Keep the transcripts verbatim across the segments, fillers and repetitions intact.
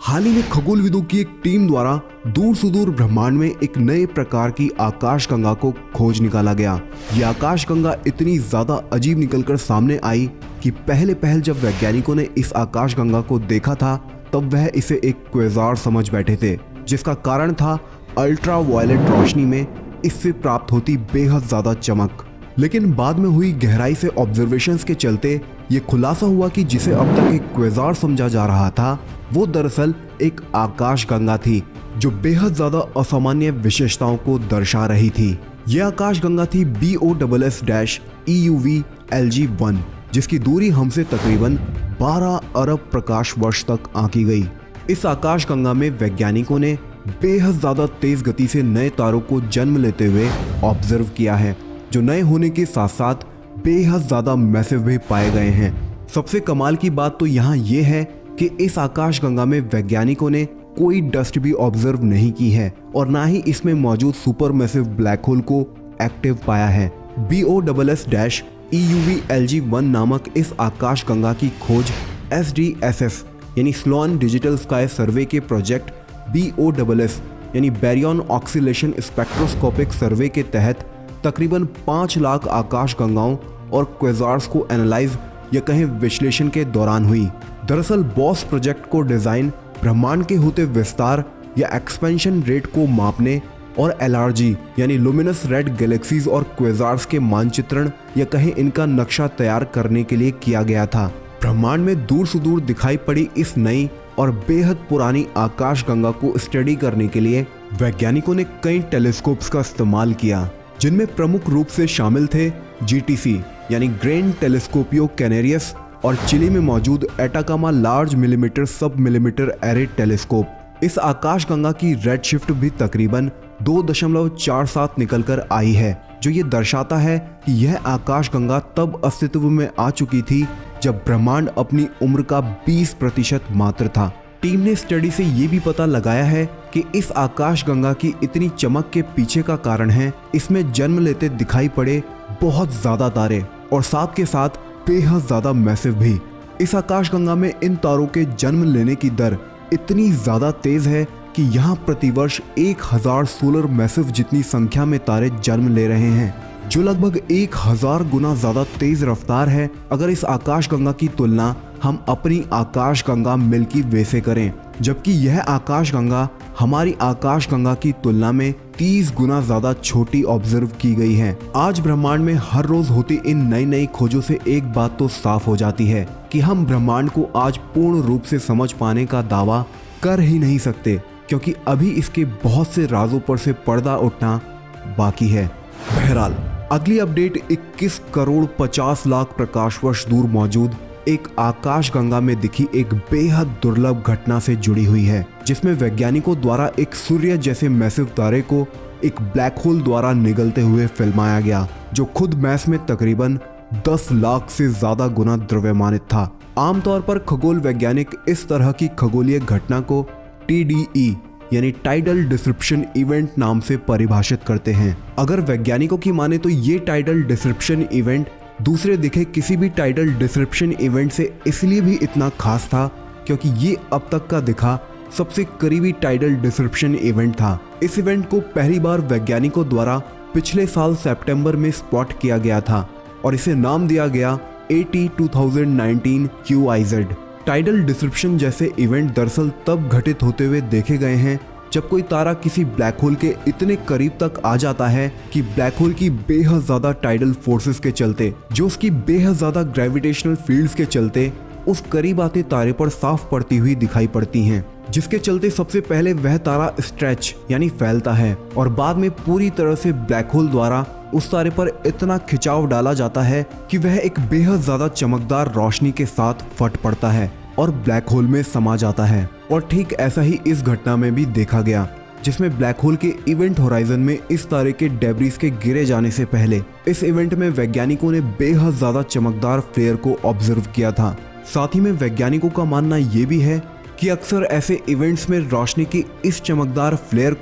हाल ही में खगोलविदों की एक टीम द्वारा दूर सुदूर ब्रह्मांड में एक नए प्रकार की आकाशगंगा को खोज निकाला गया। यह आकाशगंगा इतनी ज्यादा अजीब निकलकर सामने आई कि पहले पहल जब वैज्ञानिकों ने इस आकाशगंगा को देखा था तब वह इसे एक क्वेज़ार समझ बैठे थे, जिसका कारण था अल्ट्रा वायलेट रोशनी में इससे प्राप्त होती बेहद ज्यादा चमक। लेकिन बाद में हुई गहराई से ऑब्जर्वेशंस के चलते ये खुलासा हुआ कि जिसे अब तक एक क्वेज़ार समझा जा रहा था वो दरअसल एक आकाशगंगा थी जो बेहद ज्यादा असामान्य विशेषताओं को दर्शा रही थी। यह आकाशगंगा थी B O S S dash E U V L G one, जिसकी दूरी हमसे तकरीबन बारह अरब प्रकाश वर्ष तक आंकी गई। इस आकाशगंगा में वैज्ञानिकों ने बेहद ज्यादा तेज गति से नए तारों को जन्म लेते हुए ऑब्जर्व किया है, जो नए होने के साथ साथ बेहद ज्यादा मैसिव भी पाए गए हैं। सबसे कमाल की बात तो यहाँ ये है कि इस आकाशगंगा में वैज्ञानिकों ने कोई डस्ट भी ऑब्जर्व नहीं की है और ना ही इसमें मौजूद सुपर मैसिव ब्लैक होल को एक्टिव पाया है। B O S S dash E U V L G one नामक इस आकाशगंगा की खोज एस डी एस एस यानी स्लोन डिजिटल स्काई सर्वे के project B O S S यानी बैरियन ऑक्सीलेशन स्पेक्ट्रोस्कोपिक सर्वे के तहत तकरीबन पाँच लाख आकाशगंगाओं और क्वेज़ार्स को एनालाइज या कहें विश्लेषण के दौरान हुई। दरअसल बॉस प्रोजेक्ट को डिजाइन ब्रह्मांड के होते विस्तार या एक्सपेंशन रेट को मापने और एल आर जी यानी लुमिनस रेड गैलेक्सीज और क्वेज़ार्स के मानचित्रण या कहें इनका नक्शा तैयार करने के लिए किया गया था। ब्रह्मांड में दूर सुदूर दिखाई पड़ी इस नई और बेहद पुरानी आकाशगंगा को स्टडी करने के लिए वैज्ञानिकों ने कई टेलीस्कोप्स का इस्तेमाल किया, जिनमें प्रमुख रूप से शामिल थे जी टी सी यानी ग्रैंड टेलीस्कोपियो कैनेरियस और चिली में मौजूद Atacama large millimetre sub millimetre array telescope. इस आकाशगंगा की रेड शिफ्ट भी तकरीबन दो दशमलव चार सात निकल कर आई है, जो ये दर्शाता है कि यह आकाशगंगा तब अस्तित्व में आ चुकी थी जब ब्रह्मांड अपनी उम्र का बीस प्रतिशत मात्र था। टीम ने स्टडी से ये भी पता लगाया है कि इस आकाशगंगा की इतनी चमक के पीछे का कारण है इसमें जन्म लेते दिखाई पड़े बहुत ज्यादा तारे और साथ के साथ बेहद ज्यादा मैसिव भी। इस आकाशगंगा में इन तारों के जन्म लेने की दर इतनी ज्यादा तेज है कि यहाँ प्रतिवर्ष एक हजार सोलर मैसिव जितनी संख्या में तारे जन्म ले रहे हैं, जो लगभग एक हजार गुना ज्यादा तेज रफ्तार है अगर इस आकाशगंगा की तुलना हम अपनी आकाशगंगा मिल्की वे से करें, जबकि यह आकाशगंगा हमारी आकाशगंगा की तुलना में तीस गुना ज्यादा छोटी ऑब्जर्व की गई है। आज ब्रह्मांड में हर रोज होती इन नई नई खोजों से एक बात तो साफ हो जाती है कि हम ब्रह्मांड को आज पूर्ण रूप से समझ पाने का दावा कर ही नहीं सकते, क्योंकि अभी इसके बहुत से राजों पर से पर्दा उठना बाकी है। बहरहाल अगली अपडेट इक्कीस करोड़ पचास लाख प्रकाश वर्ष दूर मौजूद एक आकाशगंगा में दिखी एक बेहद दुर्लभ घटना से जुड़ी हुई है, जिसमें वैज्ञानिकों द्वारा एक सूर्य जैसे मैसिव तारे को एक ब्लैक होल द्वारा निगलते हुए फिल्माया गया, जो खुद मैस में तकरीबन दस लाख से ज्यादा गुना द्रव्यमानित था। आमतौर पर खगोल वैज्ञानिक इस तरह की खगोलीय घटना को टी डी ई यानी टाइडल डिसरप्शन इवेंट नाम से परिभाषित करते हैं। अगर वैज्ञानिकों की माने तो ये टाइडल डिसरप्शन इवेंट दूसरे दिखे किसी भी टाइडल डिसरप्शन इवेंट से इसलिए भी इतना खास था क्योंकि ये अब तक का दिखा सबसे करीबी टाइडल डिसरप्शन इवेंट था। इस इवेंट को पहली बार वैज्ञानिकों द्वारा पिछले साल सितंबर में स्पॉट किया गया था और इसे नाम दिया गया A T two thousand nineteen Q I Z. Tidal disruption जैसे इवेंट दरअसल तब घटित होते हुए देखे गए हैं जब कोई तारा किसी ब्लैक होल के इतने करीब तक आ जाता है कि ब्लैक होल की बेहद ज्यादा टाइडल फोर्सेस के चलते, जो उसकी बेहद ज्यादा ग्रेविटेशनल फील्ड्स के चलते उस करीब आते तारे पर साफ पड़ती हुई दिखाई पड़ती हैं, जिसके चलते सबसे पहले वह तारा स्ट्रेच यानी फैलता है और बाद में पूरी तरह से ब्लैक होल द्वारा उस तारे पर इतना खिंचाव डाला जाता है कि वह एक बेहद ज्यादा चमकदार रोशनी के साथ फट पड़ता है और ब्लैक होल में समा जाता है। और ठीक ऐसा ही इस घटना में भी देखा गया, जिसमें ब्लैक होल के इवेंट होराइजन में इस तारे के डेब्रिस के गिरे जाने से पहले इस इवेंट में वैज्ञानिकों ने बेहद ज्यादा चमकदार फ्लेयर को ऑब्जर्व किया था। साथ ही में वैज्ञानिकों का मानना यह भी है कि अक्सर ऐसे इवेंट्स में रोशनी की इस चमकदार फ्लेयर को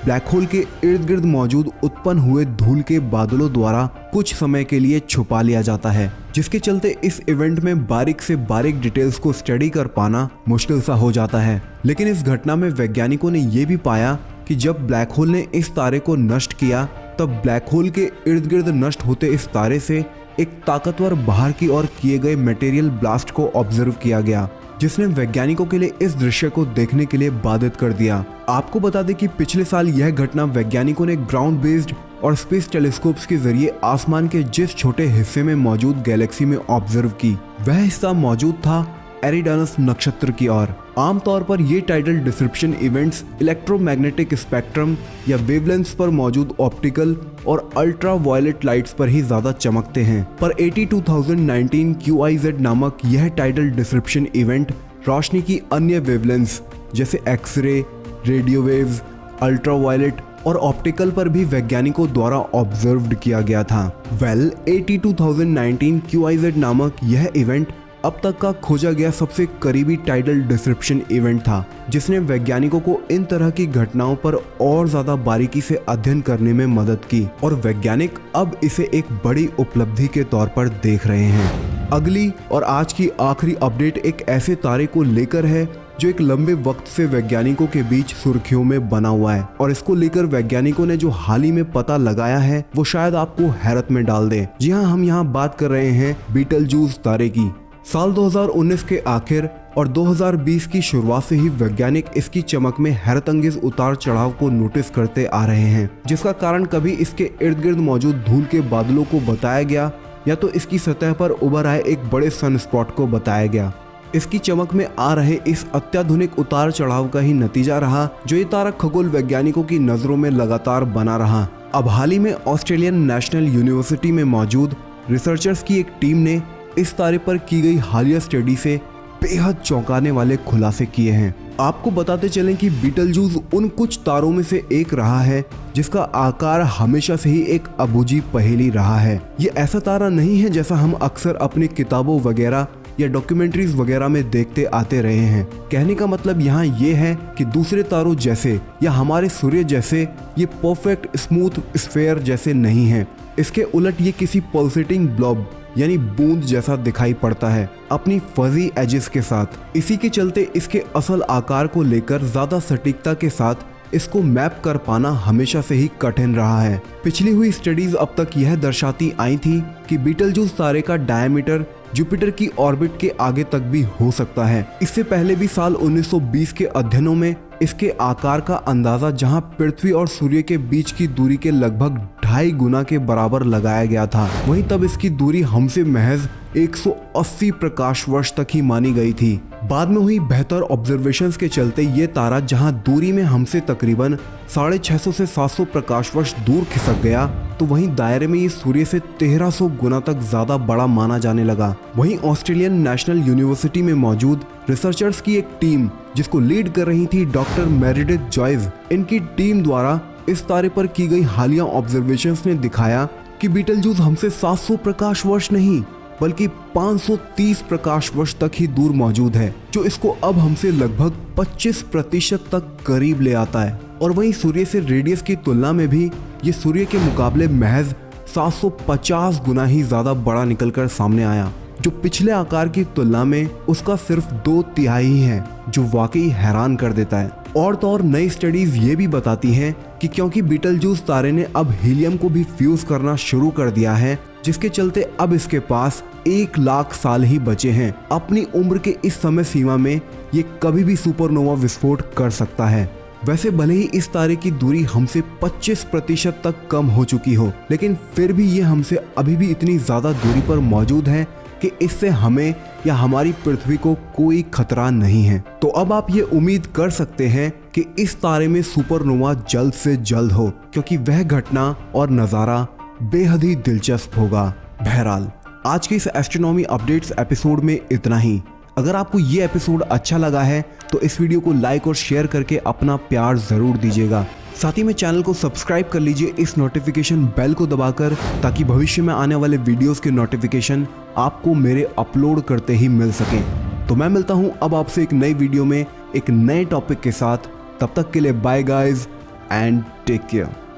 ब्लैक होल के इर्द गिर्द मौजूद उत्पन्न हुए धूल के बादलों द्वारा कुछ समय के लिए छुपा लिया जाता है, जिसके चलते इस इवेंट में बारीक से बारीक डिटेल्स को स्टडी कर पाना मुश्किल सा हो जाता है। लेकिन इस घटना में वैज्ञानिकों ने यह भी पाया कि जब ब्लैक होल ने इस तारे को नष्ट किया तब ब्लैक होल के इर्द गिर्द नष्ट होते इस तारे से एक ताकतवर बाहर की ओर किए गए मटेरियल ब्लास्ट को ऑब्जर्व किया गया, जिसने वैज्ञानिकों के लिए इस दृश्य को देखने के लिए बाधित कर दिया। आपको बता दें कि पिछले साल यह घटना वैज्ञानिकों ने ग्राउंड बेस्ड और स्पेस टेलीस्कोप्स के जरिए आसमान के जिस छोटे हिस्से में मौजूद गैलेक्सी में ऑब्जर्व की, वह हिस्सा मौजूद था एरिडानस नक्षत्र की ओर। आमतौर पर ये tidal disruption events electromagnetic spectrum या वेवलेंथ्स पर मौजूद ऑप्टिकल और अल्ट्रा वायलेट लाइट्स पर ही ज्यादा चमकते हैं, पर A T two thousand nineteen Q I Z नामक यह टाइडल डिस्रप्शन इवेंट रोशनी की अन्य वेवलेंथ्स जैसे X ray, radio waves, ultra violet और ऑप्टिकल पर भी वैज्ञानिकों द्वारा ऑब्जर्व्ड किया गया था। Well A T two thousand nineteen Q I Z नामक यह इवेंट अब तक का खोजा गया सबसे करीबी टाइडल डिस्रप्शन इवेंट था, जिसने वैज्ञानिकों को इन तरह की घटनाओं पर और ज्यादा बारीकी से अध्ययन करने में मदद की और वैज्ञानिक अब इसे एक बड़ी उपलब्धि के तौर पर देख रहे हैं। अगली और आज की आखिरी अपडेट एक ऐसे तारे को लेकर है जो एक लंबे वक्त से वैज्ञानिकों के बीच सुर्खियों में बना हुआ है, और इसको लेकर वैज्ञानिकों ने जो हाल ही में पता लगाया है वो शायद आपको हैरत में डाल दे। जी हाँ, हम यहाँ बात कर रहे हैं बीटलजूस तारे की। साल दो हज़ार उन्नीस के आखिर और दो हज़ार बीस की शुरुआत से ही वैज्ञानिक इसकी चमक में हैरतअंगेज उतार चढ़ाव को नोटिस करते आ रहे हैं, जिसका कारण कभी इसके इर्द गिर्द मौजूद धूल के बादलों को बताया गया या तो इसकी सतह पर उभर आए एक बड़े सन स्पॉट को बताया गया। इसकी चमक में आ रहे इस अत्याधुनिक उतार चढ़ाव का ही नतीजा रहा जो ये तारा खगोल वैज्ञानिकों की नजरों में लगातार बना रहा। अब हाल ही में ऑस्ट्रेलियन नेशनल यूनिवर्सिटी में मौजूद रिसर्चर्स की एक टीम ने इस तारे पर की गई हालिया स्टडी से बेहद चौंकाने वाले खुलासे किए हैं। आपको बताते चलें कि बीटलजूस उन कुछ तारों में से एक रहा है जिसका आकार हमेशा से ही एक अबूझी पहेली रहा है। ये ऐसा तारा नहीं है जैसा हम अक्सर अपनी किताबों वगैरह या डॉक्यूमेंट्रीज वगैरह में देखते आते रहे हैं। कहने का मतलब यहाँ ये है कि दूसरे तारों जैसे या हमारे सूर्य जैसे ये परफेक्ट स्मूथ स्फेयर जैसे नहीं है। इसके उलट ये किसी पल्सेटिंग ब्लॉब यानी बूंद जैसा दिखाई पड़ता है अपनी फजी एजेस के साथ। इसी के चलते इसके असल आकार को लेकर ज्यादा सटीकता के साथ इसको मैप कर पाना हमेशा से ही कठिन रहा है। पिछली हुई स्टडीज अब तक यह दर्शाती आई थी कि बीटलजूस तारे का डायमीटर जुपिटर की ऑर्बिट के आगे तक भी हो सकता है। इससे पहले भी साल उन्नीस सौ बीस के अध्ययनों में इसके आकार का अंदाजा जहां पृथ्वी और सूर्य के बीच की दूरी के लगभग ढाई गुना के बराबर लगाया गया था, वहीं तब इसकी दूरी हमसे महज एक सौ अस्सी प्रकाश वर्ष तक ही मानी गई थी। बाद में हुई बेहतर ऑब्जर्वेशंस के चलते ये तारा जहां दूरी में हमसे तकरीबन साढ़े छह सौ से सात सौ प्रकाश वर्ष दूर खिसक गया, तो वहीं दायरे में ये सूर्य से तेरह सौ गुना तक ज्यादा बड़ा माना जाने लगा। वहीं ऑस्ट्रेलियन नेशनल यूनिवर्सिटी में मौजूद रिसर्चर्स की एक टीम जिसको लीड कर रही थी डॉक्टर मेरिडिथ जॉयस, इनकी टीम द्वारा इस तारे पर की गई हालिया ऑब्जर्वेशंस ने दिखाया कि बीटलजूस हमसे सात सौ प्रकाश वर्ष नहीं बल्कि पाँच सौ तीस प्रकाश वर्ष तक ही दूर मौजूद है, जो इसको अब हमसे लगभग पच्चीस प्रतिशत तक करीब ले आता है। और वहीं सूर्य से रेडियस की तुलना में भी ये सूर्य के मुकाबले महज सात सौ पचास गुना ही ज्यादा बड़ा निकलकर सामने आया, जो पिछले आकार की तुलना में उसका सिर्फ दो तिहाई ही है, जो वाकई हैरान कर देता है। और तो और नई स्टडीज ये भी बताती हैं कि क्योंकि बीटलजूस तारे ने अब हीलियम को भी फ्यूज करना शुरू कर दिया है, जिसके चलते अब इसके पास एक लाख साल ही बचे हैं। अपनी उम्र के इस समय सीमा में ये कभी भी सुपरनोवा विस्फोट कर सकता है। वैसे भले ही इस तारे की दूरी हमसे पच्चीस प्रतिशत तक कम हो चुकी हो, लेकिन फिर भी ये हमसे अभी भी इतनी ज्यादा दूरी पर मौजूद है कि इससे हमें या हमारी पृथ्वी को कोई खतरा नहीं है। तो अब आप ये उम्मीद कर सकते हैं कि इस तारे में सुपरनोवा जल्द से जल्द हो, क्योंकि वह घटना और नज़ारा बेहद ही दिलचस्प होगा। बहरहाल आज के इस एस्ट्रोनॉमी अपडेट्स एपिसोड में इतना ही। अगर आपको ये एपिसोड अच्छा लगा है तो इस वीडियो को लाइक और शेयर करके अपना प्यार जरूर दीजिएगा। साथ ही में चैनल को सब्सक्राइब कर लीजिए इस नोटिफिकेशन बेल को दबाकर, ताकि भविष्य में आने वाले वीडियोस के नोटिफिकेशन आपको मेरे अपलोड करते ही मिल सके। तो मैं मिलता हूं अब आपसे एक नई वीडियो में एक नए टॉपिक के साथ। तब तक के लिए bye guys, and take care.